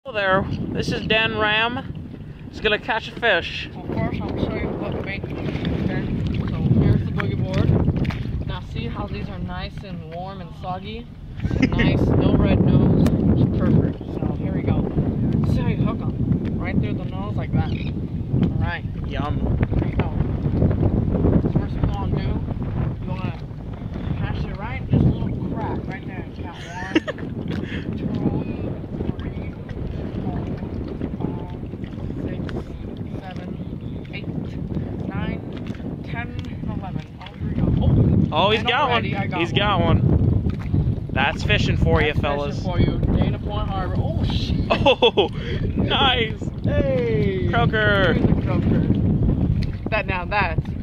Hello there, this is Dan Ram. He's gonna catch a fish. Well, first I'll show you what bait to use. Okay, so here's the boogie board. Now see how these are nice and warm and soggy? Nice, no red nose. It's perfect. So here we go. See how you hook them right through the nose like that. All right. Yum. Here you go. First thing you want to do, you want to catch it right, just a little crack right there. Count 1, 2, 3, 4, 5, 6, 7, 8, 9, 10, 11. Oh, here we go. Oh, he's got one. He's got one. That's fishing for you, fellas. Fishing for you, Dana Point Harbor. Oh shit! Oh, nice. Hey, Croaker. Here's a croaker. That's